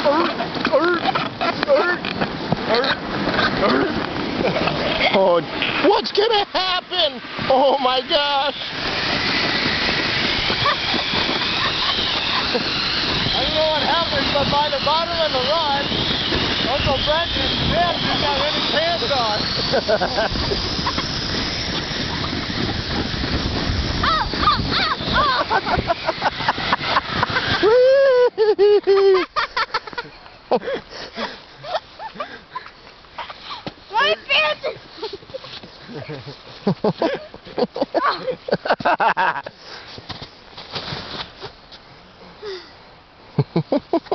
Oh, what's gonna happen? Oh my gosh! I don't know what happened, but by the bottom of the rod, Uncle Brent and Ben didn't have any pants on. My pants! Ha ha ha.